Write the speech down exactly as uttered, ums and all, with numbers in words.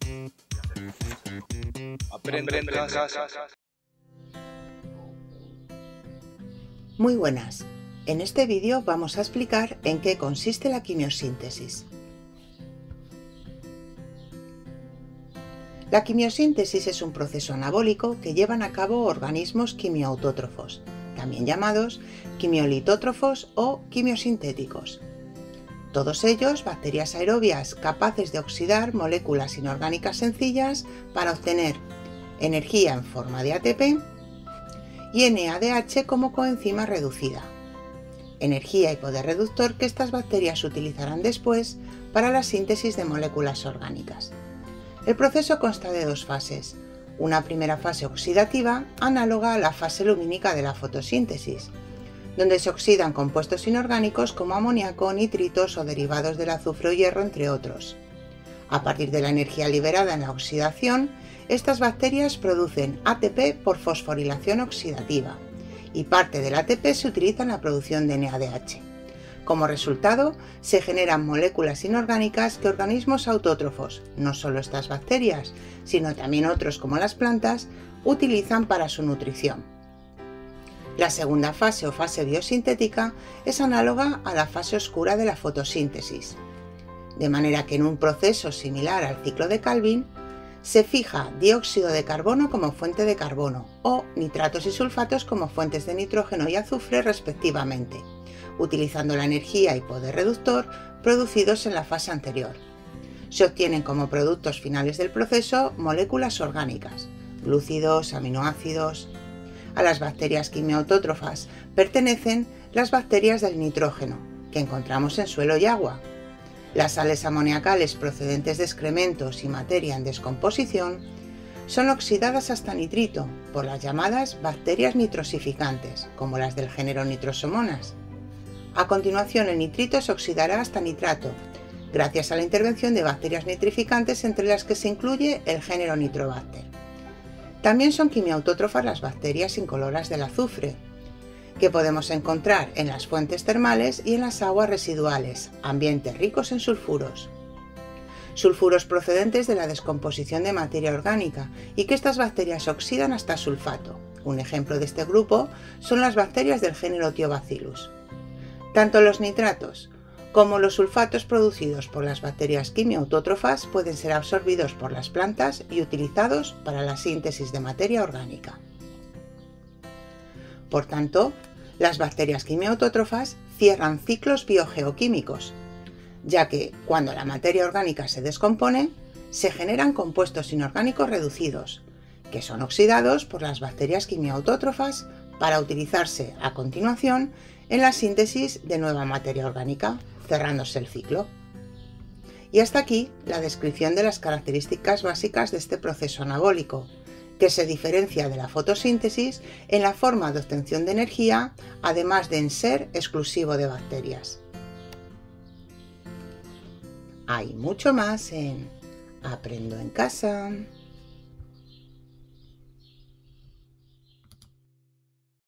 Aprendo en casa. Muy buenas. En este vídeo vamos a explicar en qué consiste la quimiosíntesis. La quimiosíntesis es un proceso anabólico que llevan a cabo organismos quimioautótrofos, también llamados quimiolitótrofos o quimiosintéticos. Todos ellos bacterias aerobias capaces de oxidar moléculas inorgánicas sencillas para obtener energía en forma de A T P y N A D H como coenzima reducida. Energía y poder reductor que estas bacterias utilizarán después para la síntesis de moléculas orgánicas. El proceso consta de dos fases. Una primera fase oxidativa, análoga a la fase lumínica de la fotosíntesis, donde se oxidan compuestos inorgánicos como amoníaco, nitritos o derivados del azufre o hierro, entre otros. A partir de la energía liberada en la oxidación, estas bacterias producen A T P por fosforilación oxidativa y parte del A T P se utiliza en la producción de N A D H. Como resultado, se generan moléculas inorgánicas que organismos autótrofos, no solo estas bacterias, sino también otros como las plantas, utilizan para su nutrición. La segunda fase o fase biosintética es análoga a la fase oscura de la fotosíntesis, de manera que en un proceso similar al ciclo de Calvin, se fija dióxido de carbono como fuente de carbono o nitratos y sulfatos como fuentes de nitrógeno y azufre respectivamente, utilizando la energía y poder reductor producidos en la fase anterior. Se obtienen como productos finales del proceso moléculas orgánicas, glúcidos, aminoácidos. A las bacterias quimiautótrofas pertenecen las bacterias del nitrógeno, que encontramos en suelo y agua. Las sales amoniacales procedentes de excrementos y materia en descomposición son oxidadas hasta nitrito por las llamadas bacterias nitrosificantes, como las del género Nitrosomonas. A continuación, el nitrito se oxidará hasta nitrato, gracias a la intervención de bacterias nitrificantes, entre las que se incluye el género Nitrobacter. También son quimiautótrofas las bacterias incoloras del azufre, que podemos encontrar en las fuentes termales y en las aguas residuales, ambientes ricos en sulfuros. Sulfuros procedentes de la descomposición de materia orgánica y que estas bacterias oxidan hasta sulfato. Un ejemplo de este grupo son las bacterias del género Thiobacillus. Tanto los nitratos como los sulfatos producidos por las bacterias quimiautótrofas pueden ser absorbidos por las plantas y utilizados para la síntesis de materia orgánica. Por tanto, las bacterias quimiautótrofas cierran ciclos biogeoquímicos, ya que cuando la materia orgánica se descompone, se generan compuestos inorgánicos reducidos, que son oxidados por las bacterias quimiautótrofas para utilizarse a continuación en la síntesis de nueva materia orgánica, cerrándose el ciclo. Y hasta aquí la descripción de las características básicas de este proceso anabólico, que se diferencia de la fotosíntesis en la forma de obtención de energía, además de en ser exclusivo de bacterias. Hay mucho más en Aprendo en Casa.